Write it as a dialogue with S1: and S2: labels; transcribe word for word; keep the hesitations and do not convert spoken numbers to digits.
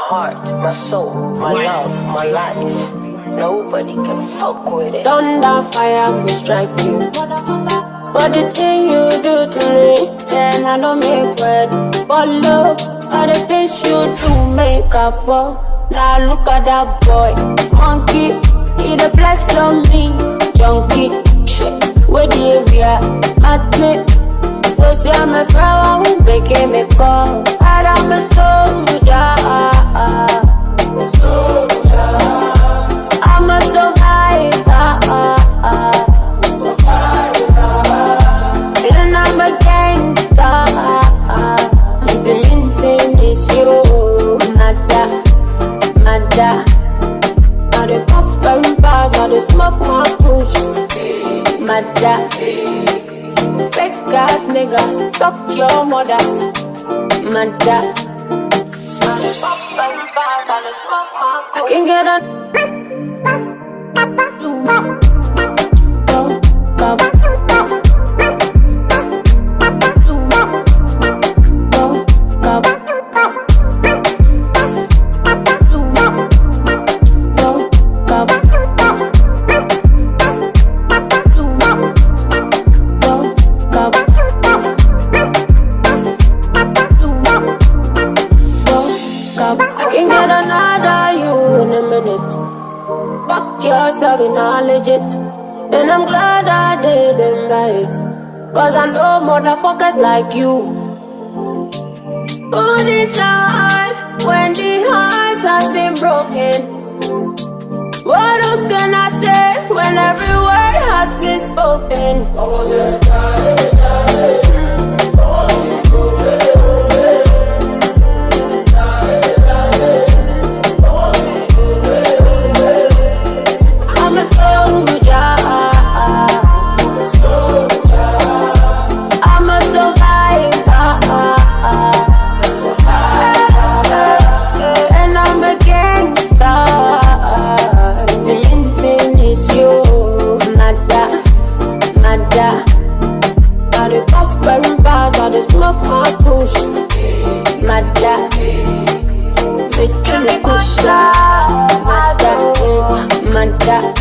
S1: heart, my soul, my love, my life. Nobody can fuck with it.
S2: Thunder, fire will strike you. For the thing you do to me, and I don't make word. But love, all the things you do make up for. Now look at that boy, monkey. He the flex on me, junkie. Shit, where the area, at me. So see I'm a flower, who became a call. And I'm a soldier. Soldier. I'm a survivor. Survivor. And I'm a gangster. The main thing is you. Mada, mada. Now the puff and pass, now the smoke my push. Mada. Fake ass nigga, suck your mother. Mada. Now the puff and pass, now the smoke my push. I can get a yourself in all legit. And I'm glad I didn't bite, cause I know motherfuckers like you who need time when the heart has been broken. What else can I say when every word has been spoken? Smoke my push, mada. Bitch, you look good, mada, mada.